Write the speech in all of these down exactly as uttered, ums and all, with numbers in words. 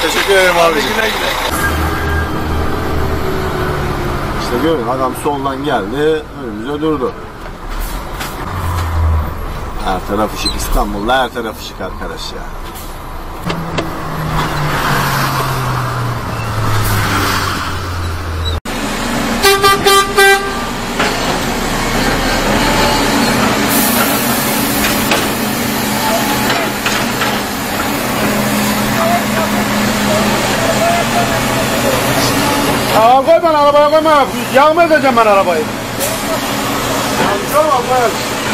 Teşekkür ederim abi. Güle güle. İşte görün adam soldan geldi, önümüze durdu. Her taraf ışık, İstanbul'da her taraf ışık arkadaş ya. Aa, koy ben arabaya koyma. Yağma edeceğim ben arabayı. Tamam koy.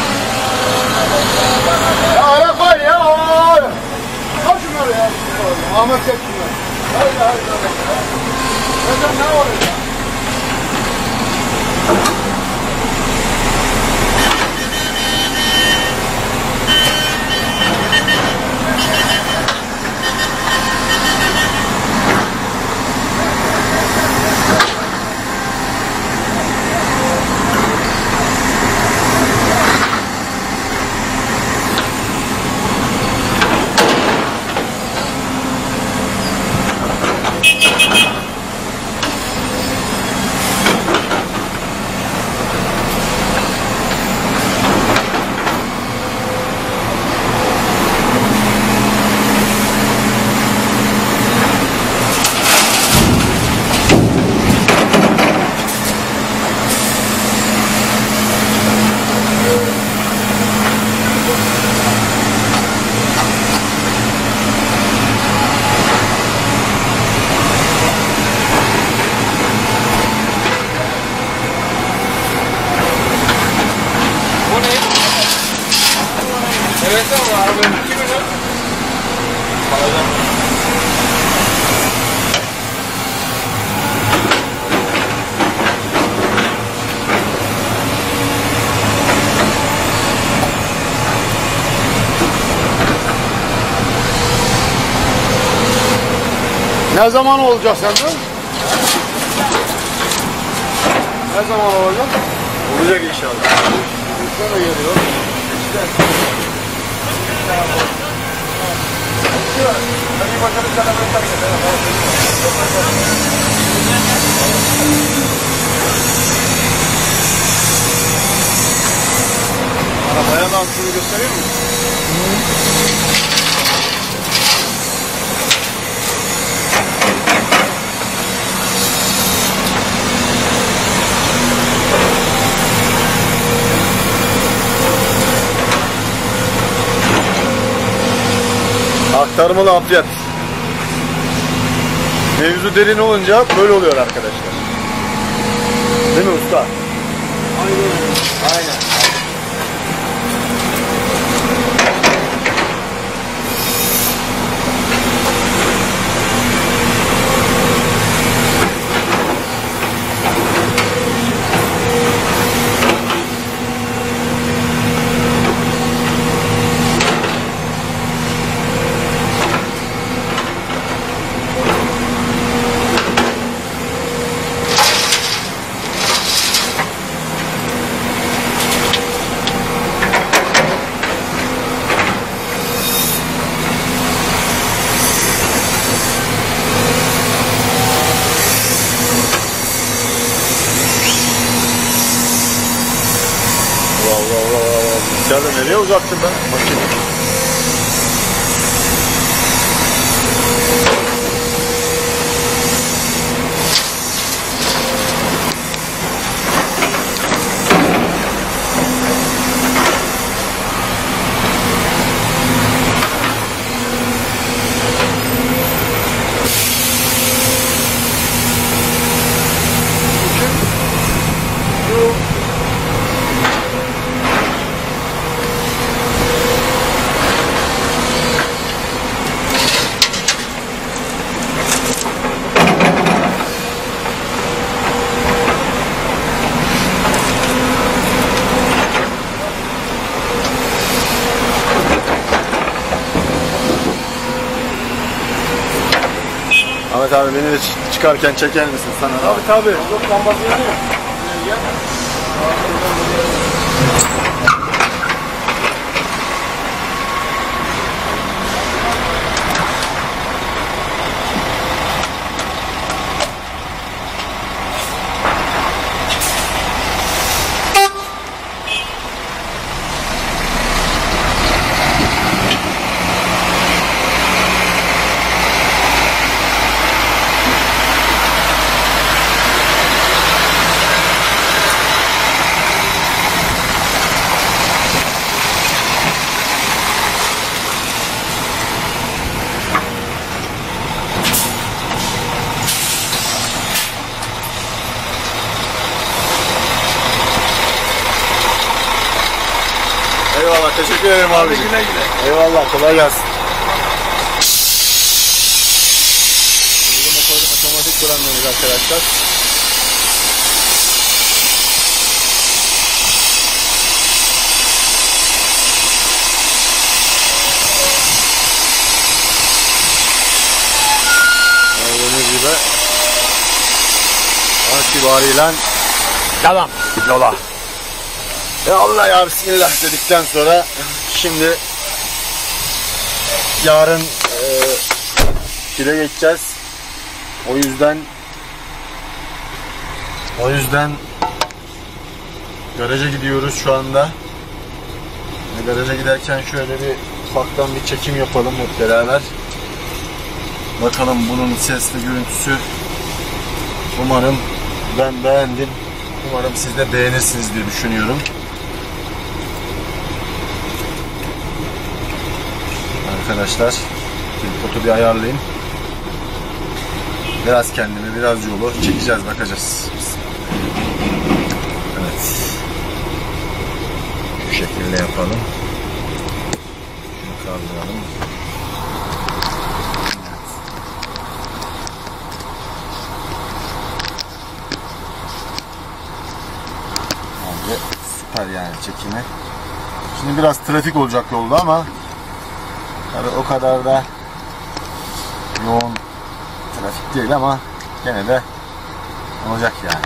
Ya ara koy ya. Koy şunları ya. Ahmet çek şunları. Haydi haydi. Hocam ne oluyor? Evet ama arabanın iki milyon. Ne zaman olacak sende? Ne zaman olacak? Olacak inşallah. Sana geliyor. Arabaya dansını gösteriyor musun? Aktarmalı amfiyat. Mevzu derin olunca böyle oluyor arkadaşlar. Değil mi usta? Aynen. Aynen. İçeride nereye uzattın ben makineyi? Ahmet abi beni de çıkarken çeker misin sana? Tabii tabii. Yok lambası yanıyor. Gel. Eyvallah, teşekkür ederim abi. Güle güle. Eyvallah, kolay gelsin. Bizim motorun otomatik kullanmıyoruz arkadaşlar. Gördüğünüz gibi an itibariyle Devam. yola. Ya Allah ya bismillah dedikten sonra şimdi yarın e, Şile geçeceğiz. O yüzden o yüzden garaja gidiyoruz şu anda. Ve garaja giderken şöyle bir ufaktan bir çekim yapalım hep beraber. Bakalım bunun ses ve görüntüsü. Umarım ben beğendim. Umarım siz de beğenirsiniz diye düşünüyorum. Arkadaşlar, tripodu bir ayarlayayım. Biraz kendimi, biraz yolu çekeceğiz, bakacağız. Evet. Bu şekilde yapalım. Şunu kaldıralım. Süper yani çekimi. Şimdi biraz trafik olacak yolda ama tabii o kadar da yoğun trafik değil ama gene de olacak yani.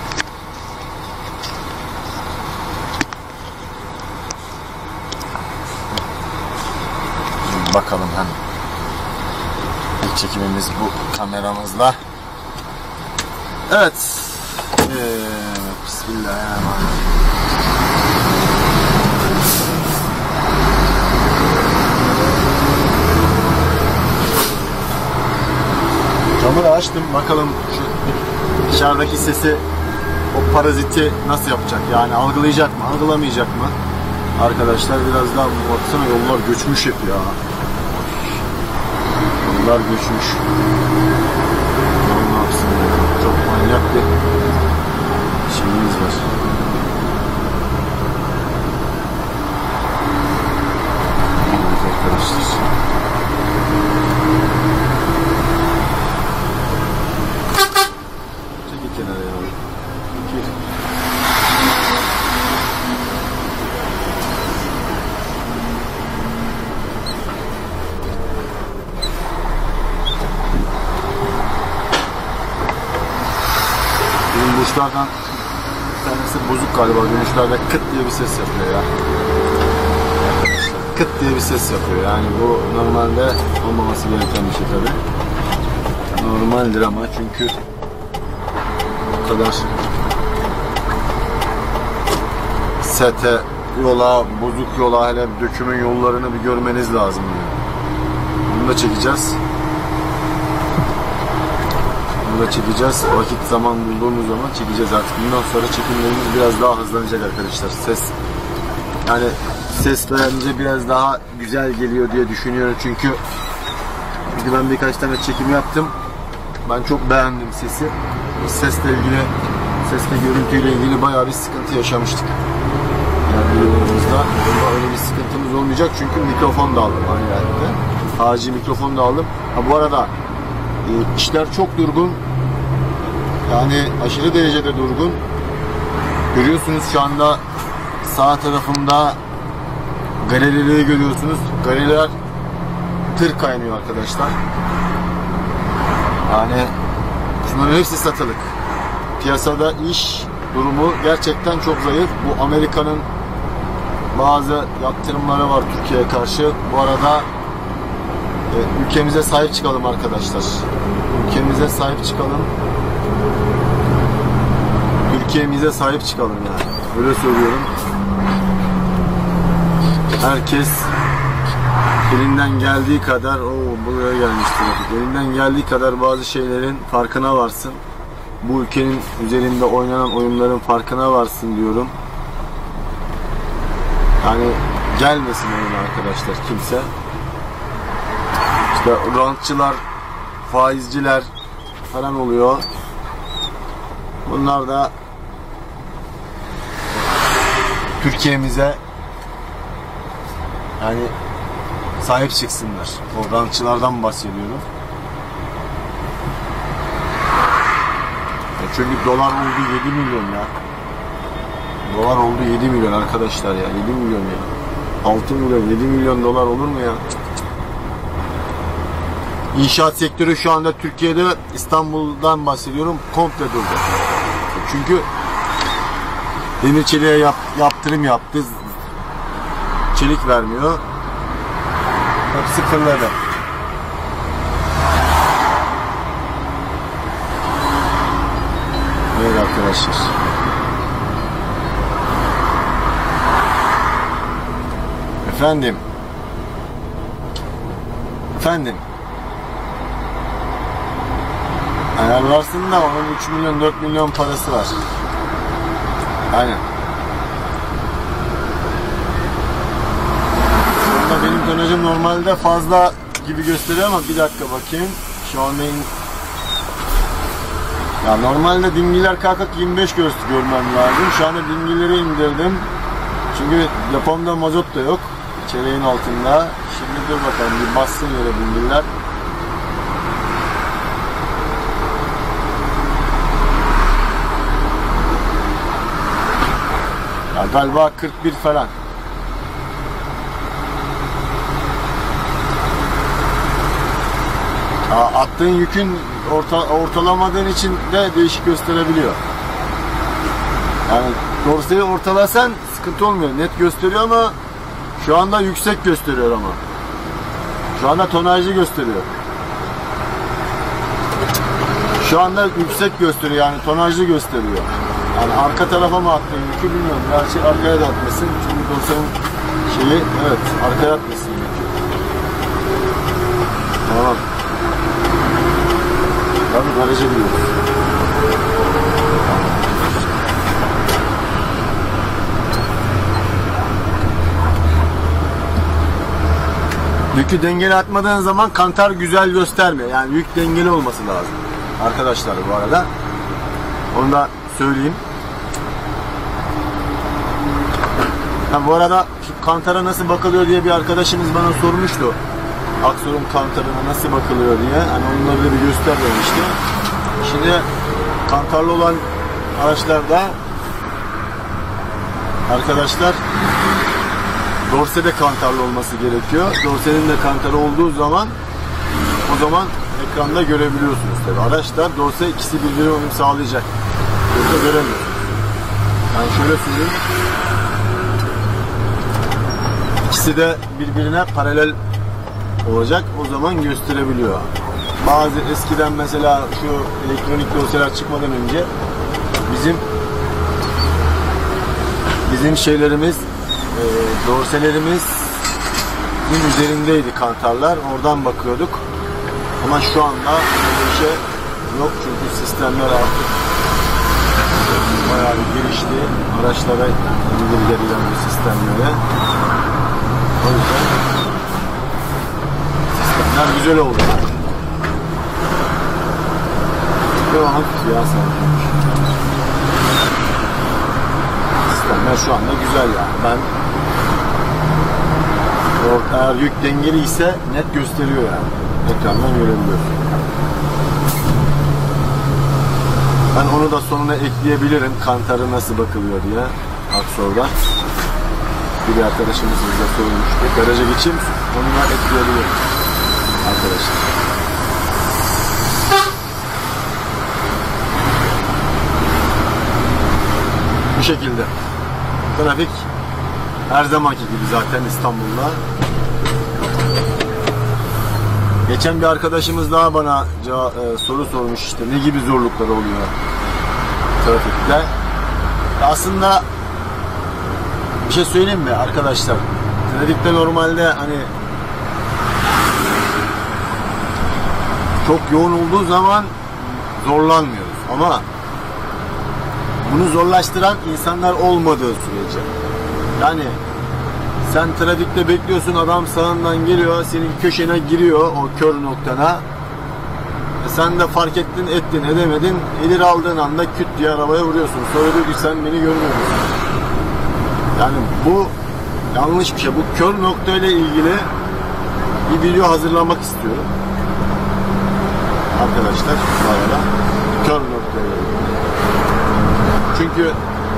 Şimdi bakalım hem ilk çekimimiz bu kameramızla. Evet. Ee, Bismillahirrahmanirrahim. Camı da açtım. Bakalım şu dışarıdaki sesi, o paraziti nasıl yapacak? Yani algılayacak mı? Algılamayacak mı? Arkadaşlar biraz daha baksana, yollar göçmüş hep ya. Yollar göçmüş. Ne yapsın ya? Çok manyak bir şeyimiz var. Evet arkadaşlar. Çekil kenara ya. Çekil. Bizim burçlardan bir tanesi bozuk galiba. Dönüşlerde kıt diye bir ses yapıyor ya. Kıt diye bir ses yapıyor. Yani bu normalde olmaması gereken bir şey tabii. Normaldir ama çünkü bu kadar sete, yola, bozuk yola, hele dökümün yollarını bir görmeniz lazım diyor. Bunu da çekeceğiz. Bunu da çekeceğiz. Vakit zaman bulduğumuz zaman çekeceğiz artık. Bundan sonra çekimlerimiz biraz daha hızlanacak arkadaşlar. Ses yani ses bence biraz daha güzel geliyor diye düşünüyorum çünkü çünkü ben birkaç tane çekim yaptım. Ben çok beğendim sesi. Sesle ilgili, sesle görüntüyle ilgili bayağı bir sıkıntı yaşamıştık. Yani videolarımızda öyle bir sıkıntımız olmayacak çünkü mikrofon da aldım aynı yerde. Hacı mikrofon da aldım. Ha bu arada e, işler çok durgun. Yani aşırı derecede durgun. Görüyorsunuz şu anda sağ tarafımda galerileri görüyorsunuz. Galeriler tır kaynıyor arkadaşlar. Yani şunların hepsi satılık. Piyasada iş durumu gerçekten çok zayıf. Bu Amerika'nın bazı yaptırımları var Türkiye'ye karşı. Bu arada e, ülkemize sahip çıkalım arkadaşlar. Ülkemize sahip çıkalım. Türkiye'mize sahip çıkalım yani. Öyle söylüyorum. Herkes elinden geldiği kadar, o buraya gelmiştir. Elinden geldiği kadar bazı şeylerin farkına varsın. Bu ülkenin üzerinde oynanan oyunların farkına varsın diyorum. Yani gelmesin oyuna arkadaşlar kimse. İşte rantçılar, faizciler falan oluyor. Bunlar da Türkiye'mize yani sahip çıksınlar. O rantçılardan bahsediyorum. Ya çünkü dolar oldu yedi milyon ya. Dolar oldu yedi milyon arkadaşlar ya. yedi milyon ya. altı milyon, yedi milyon dolar olur mu ya? İnşaat sektörü şu anda Türkiye'de, İstanbul'dan bahsediyorum, komple durdu. Çünkü demir çeliğe yap, yaptırım yaptı. Çelik vermiyor. Hepsi fırladı. Evet arkadaşlar. Efendim. Efendim. Ayarlarsın da onun üç milyon dört milyon parası var. Aynen. Şurada benim tonajım normalde fazla gibi gösteriyor ama bir dakika bakayım. Şu an benim... Ya normalde dingiller kalkıp yirmi beş göz görmem lazım. Şu anda dingilleri indirdim. Çünkü depomda mazot da yok. Çeleğin altında. Şimdi dur bakalım bir bassın yere dingiller. Ya galiba kırk bir falan. Ya attığın yükün orta, ortalamadığın için de değişik gösterebiliyor. Yani dorseyi ortalasan sıkıntı olmuyor. Net gösteriyor ama şu anda yüksek gösteriyor ama. Şu anda tonajlı gösteriyor. Şu anda yüksek gösteriyor yani tonajlı gösteriyor. Yani arka tarafa mı attın yükü bilmiyorum. Gerçi arkaya da atmasın. Çünkü dorsenin şeyi evet arkaya atmasın yükü. Tamam. Tabii garaja gidiyoruz. Yükü dengeli atmadığın zaman kantar güzel göstermiyor. Yani yük dengeli olması lazım. Arkadaşlar bu arada. Onu da söyleyeyim. Ha, bu arada şu kantara nasıl bakılıyor diye bir arkadaşımız bana sormuştu. Aksor'un kantarına nasıl bakılıyor diye. Hani onları da bir göster demişti. Şimdi kantarlı olan araçlarda arkadaşlar dorsede kantarlı olması gerekiyor. Dorsenin de kantarı olduğu zaman o zaman ekranda görebiliyorsunuz tabii. Araçlar dorse ikisi birbirine uyum sağlayacak. Yoksa göremiyorsunuz. Yani şöyle söyleyeyim. İkisi de birbirine paralel olacak. O zaman gösterebiliyor. Bazı eskiden mesela şu elektronik dorseler çıkmadan önce bizim bizim şeylerimiz e, dorselerimiz üzerindeydi kantarlar. Oradan bakıyorduk. Ama şu anda böyle bir şey yok çünkü sistemler artık bayağı bir gelişti. Araçlara indirilen bir sistemlere. O yüzden sistemler güzel oldu. Yok hafif ya sanki. Sistemler şu anda güzel yani. Ben eğer yük dengeli ise net gösteriyor yani. Ekrandan görebiliyorsun. Ben onu da sonuna ekleyebilirim. Kantarı nasıl bakılıyor diye. Aksor'da. Bir arkadaşımız bize sormuştu. Garaja geçeyim. Onu da ekleyebilirim. Arkadaşlar. Bu şekilde. Trafik her zamanki gibi zaten İstanbul'da. Geçen bir arkadaşımız daha bana e, soru sormuş işte ne gibi zorluklar oluyor trafikte. Aslında bir şey söyleyeyim mi arkadaşlar? Trafikte normalde hani çok yoğun olduğu zaman zorlanmıyoruz ama bunu zorlaştıran insanlar olmadığı sürece. Yani sen trafikte bekliyorsun, adam sağından geliyor, senin köşene giriyor o kör noktana. E sen de fark ettin, ettin, edemedin. Elir aldığın anda küt diye arabaya vuruyorsun. Sonra diyor ki sen beni görmüyor musun? Yani bu yanlış bir şey. Bu kör nokta ile ilgili bir video hazırlamak istiyorum. Arkadaşlar bu arada kör nokta ile ilgili. Çünkü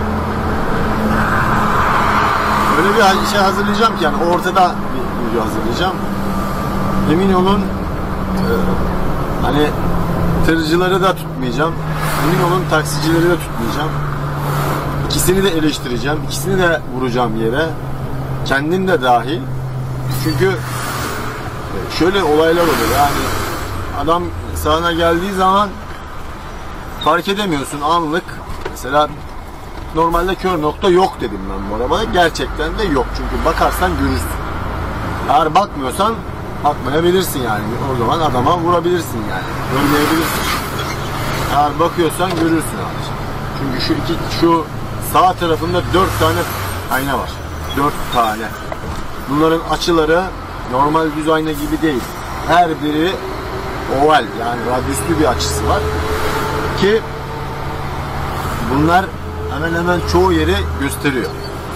öyle bir şey hazırlayacağım ki yani ortada bir video hazırlayacağım. Emin olun e, hani tırcıları da tutmayacağım. Emin olun taksicileri de tutmayacağım. İkisini de eleştireceğim. İkisini de vuracağım yere. Kendim de dahil. Çünkü şöyle olaylar oluyor. Yani adam sağına geldiği zaman fark edemiyorsun anlık. Mesela normalde kör nokta yok dedim ben bu arabada. Gerçekten de yok. Çünkü bakarsan görürsün. Eğer bakmıyorsan bakmayabilirsin yani. O zaman adama vurabilirsin yani. Görmeyebilirsin. Eğer bakıyorsan görürsün abi. Çünkü şu iki şu sağ tarafında dört tane ayna var. Dört tane. Bunların açıları normal düz ayna gibi değil. Her biri oval yani radyüslü bir açısı var. Ki bunlar hemen hemen çoğu yeri gösteriyor.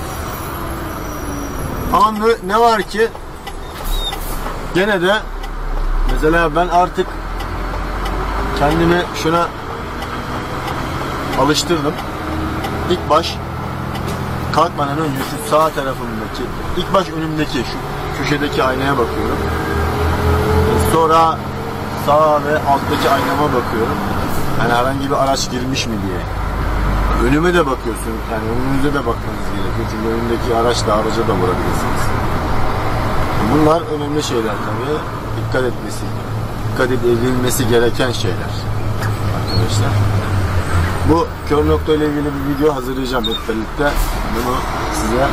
Ama ne var ki gene de mesela ben artık kendimi şuna alıştırdım. İlk baş kalkmadan önce şu sağ tarafımdaki, ilk baş önümdeki şu köşedeki aynaya bakıyorum. Sonra sağ ve alttaki aynama bakıyorum. Yani herhangi bir araç girmiş mi diye. Önüme de bakıyorsun. Yani önünüze de bakmanız gerekiyor. Çünkü önündeki araçla araca da vurabilirsiniz. Bunlar önemli şeyler tabii. Dikkat etmesi, dikkat edilmesi gereken şeyler. Arkadaşlar. Bu kör nokta ile ilgili bir video hazırlayacağım hep birlikte. Bunu size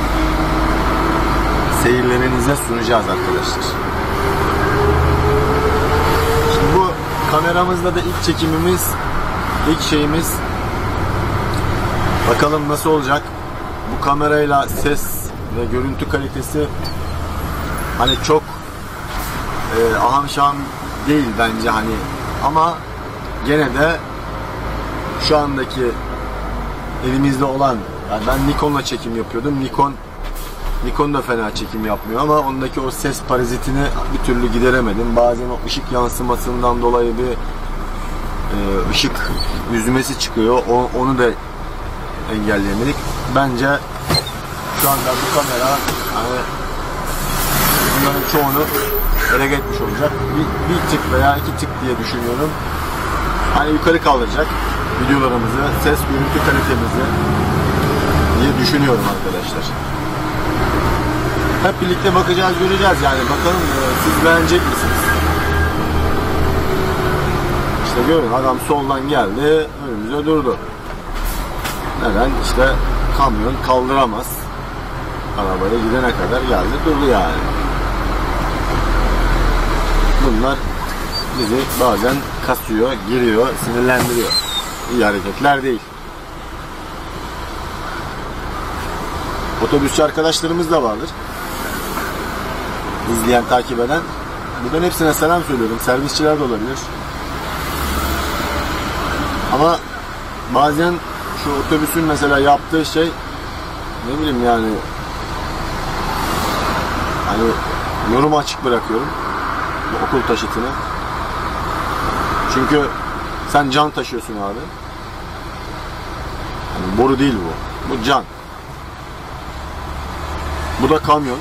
seyirlerinize sunacağız arkadaşlar. Şimdi bu kameramızda da ilk çekimimiz, ilk şeyimiz. Bakalım nasıl olacak. Bu kamerayla ses ve görüntü kalitesi hani çok e, aham şaham değil bence hani, ama gene de şu andaki elimizde olan, yani ben Nikon'la çekim yapıyordum. Nikon Nikon da fena çekim yapmıyor ama ondaki o ses parazitini bir türlü gideremedim. Bazen o ışık yansımasından dolayı bir e, ışık yüzmesi çıkıyor. O, onu da engelleyemedik. Bence şu anda bu kamera hani bunların çoğunu ele geçmiş olacak. Bir, bir tık veya iki tık diye düşünüyorum. Hani yukarı kaldıracak videolarımızı, ses görüntü kalitemizi diye düşünüyorum arkadaşlar. Hep birlikte bakacağız, göreceğiz yani. Bakalım siz beğenecek misiniz? İşte görün, adam soldan geldi, önümüze durdu. Neden? İşte kamyon kaldıramaz. Arabaya gidene kadar geldi, durdu yani. Bunlar bizi bazen kasıyor, giriyor, sinirlendiriyor. İyi hareketler değil. Otobüsçü arkadaşlarımız da vardır. İzleyen, takip eden. Buradan hepsine selam söylüyorum. Servisçiler de olabilir. Ama bazen şu otobüsün mesela yaptığı şey, ne bileyim yani, hani yorumu açık bırakıyorum bu okul taşıtını. Çünkü sen can taşıyorsun abi. Yani boru değil bu. Bu can. Bu da kamyon.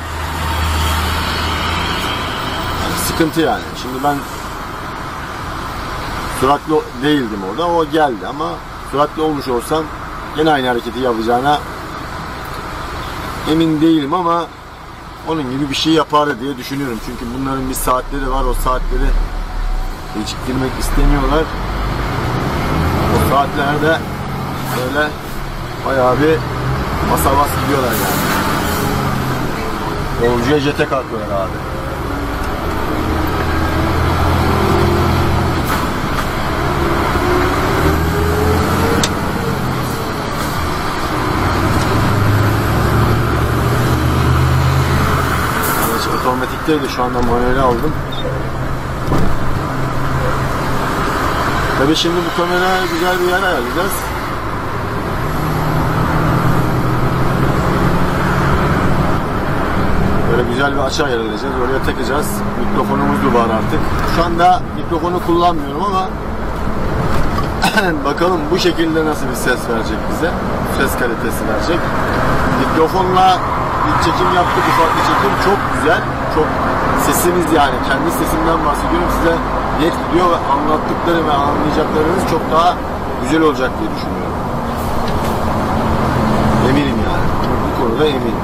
Yani sıkıntı yani. Şimdi ben süratli değildim orada. O geldi ama süratli olmuş olsam yine aynı hareketi yapacağına emin değilim ama onun gibi bir şey yapardı diye düşünüyorum. Çünkü bunların bir saatleri var. O saatleri geciktirmek istemiyorlar. O saatlerde böyle bayağı bir basa bas gidiyorlar yani. Yolcuya jete kalkıyorlar abi. Yani otomatikteydi, şu anda manueli aldım. Tabii şimdi bu kameraya güzel bir yer ayarlayacağız. açığa ayarlayacağız. Oraya takacağız. Mikrofonumuz da var artık. Şu anda mikrofonu kullanmıyorum ama bakalım bu şekilde nasıl bir ses verecek bize. Ses kalitesi verecek. Mikrofonla bir çekim yaptık, ufak bir çekim. Çok güzel. Çok sesimiz, yani kendi sesimden bahsediyorum, size net gidiyor ve anlattıkları ve anlayacaklarınız çok daha güzel olacak diye düşünüyorum. Eminim yani. Bu konuda eminim.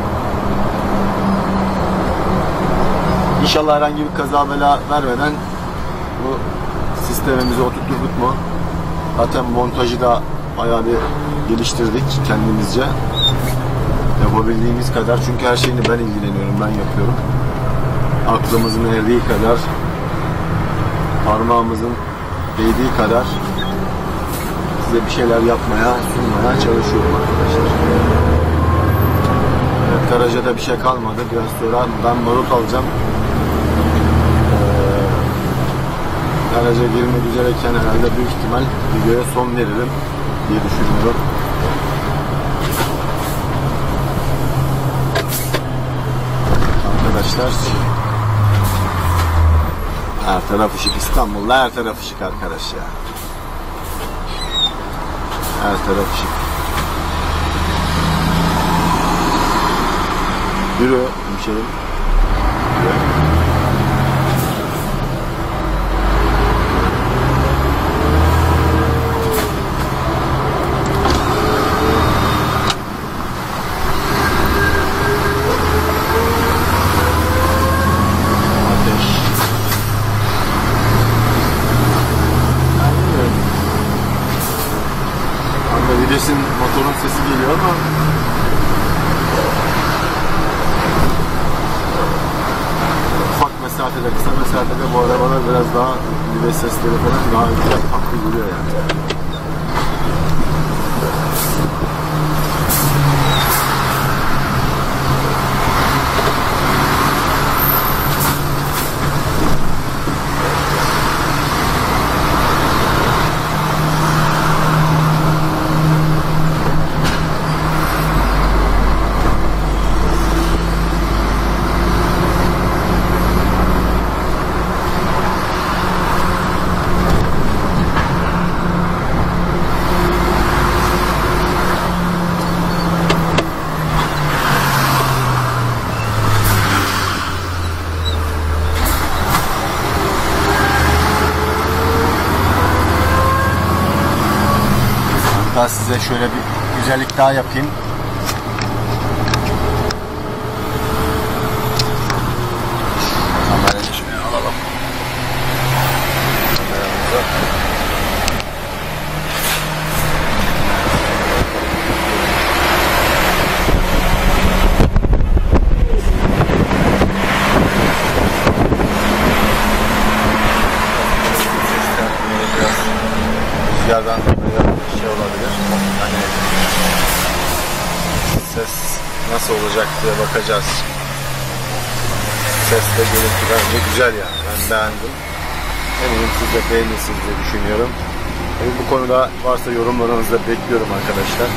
İnşallah herhangi bir kaza bela vermeden bu sistemimizi oturturduk mu? Zaten montajı da bayağı bir geliştirdik kendimizce. Yapabildiğimiz kadar, çünkü her şeyini ben ilgileniyorum, ben yapıyorum. Aklımızın erdiği kadar, parmağımızın değdiği kadar size bir şeyler yapmaya, sunmaya çalışıyorum arkadaşlar. Evet, garaja da bir şey kalmadı. Biraz sonra ben marul alacağım. Ee, garaja girmek üzereyken herhalde büyük ihtimal videoya son veririm diye düşünüyorum. Arkadaşlar, her taraf ışık. İstanbul'da her taraf ışık arkadaş ya. Her taraf ışık. Yürü hemşerim. Videsin motorun sesi geliyor ama ufak mesafede, kısa mesafede bu arabalar biraz daha vites sesleri falan daha güzel, tatlı geliyor yani. Size şöyle bir güzellik daha yapayım. Kamerayı şuraya alalım. Kameramızı. Rüzgardan şey olabilir. Hani ses nasıl olacak diye bakacağız. Ses de görüntü bence güzel yani. Ben beğendim. Eminim siz de beğenirsiniz diye düşünüyorum. Yani bu konuda varsa yorumlarınızı da bekliyorum arkadaşlar.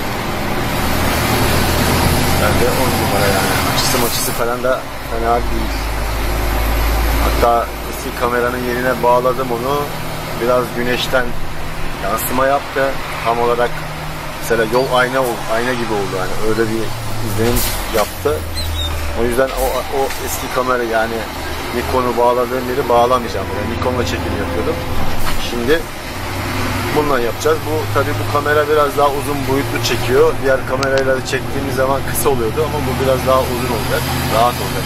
Bence on numara yani. Açısı maçısı falan da fena değil. Hatta eski kameranın yerine bağladım onu. Biraz güneşten yansıma yaptı. Tam olarak mesela yol ayna ayna gibi oldu yani, öyle bir izlenim yaptı. O yüzden o, o eski kamera yani Nikon'u bağladığım yeri bağlamayacağım. Yani Nikon'la çekim yapıyordum. Şimdi bununla yapacağız. Bu tabii bu kamera biraz daha uzun boyutlu çekiyor. Diğer kamerayla çektiğimiz zaman kısa oluyordu ama bu biraz daha uzun olacak. Rahat olacak.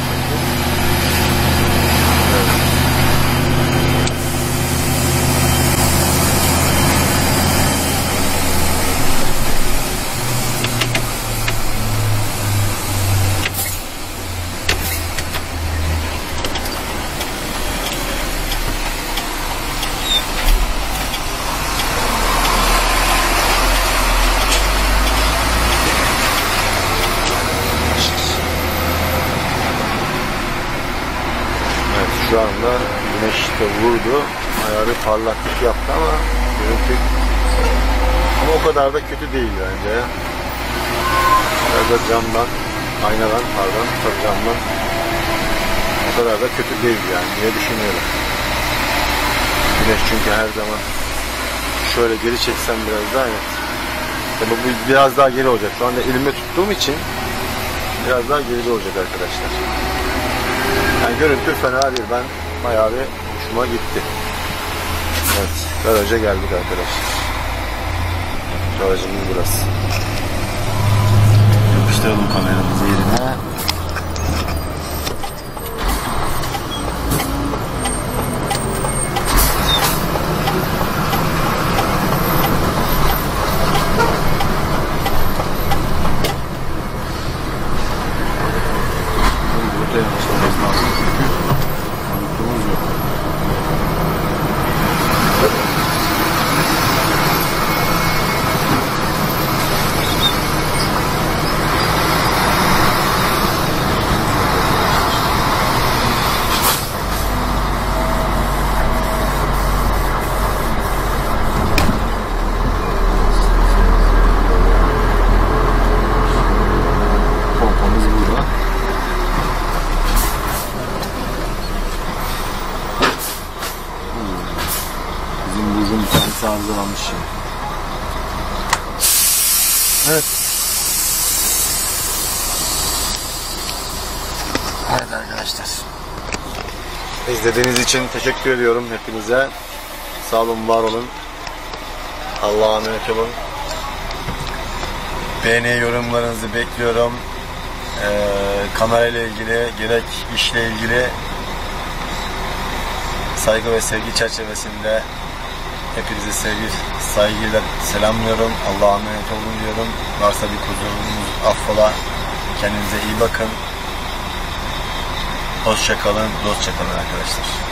Şu anda güneş de vurdu, ayarı parlaklık yaptı ama görüntü ama o kadar da kötü değil bence. Biraz da camdan, aynadan, pardon, tabii camdan o kadar da kötü değil yani diye düşünüyorum. Güneş çünkü her zaman şöyle geri çeksem biraz daha, evet. Tabii bu biraz daha geri olacak. Şu anda elimde tuttuğum için biraz daha geri olacak arkadaşlar. Yani görüntü fena değil. Ben bayağı bir hoşuma gitti. Evet, garaja geldik arkadaşlar. Garajımız burası. Yapıştıralım kameramızı yerine. Burada yavaşlamamız lazım çünkü anahtarımız yok. Pompamız burada. Bizim buzun bir tanesi arızalanmış şimdi. Evet. Evet arkadaşlar. İzlediğiniz için teşekkür ediyorum hepinize. Sağ olun, var olun. Allah'a emanet olun. Beğeni, yorumlarınızı bekliyorum. Ee, kanalıyla ilgili, gerek işle ilgili saygı ve sevgi çerçevesinde hepinize sevgi, saygıyla selamlıyorum. Allah'a emanet olun diyorum. Varsa bir kusurumuz affola. Kendinize iyi bakın. Hoşça kalın, dostça kalın arkadaşlar.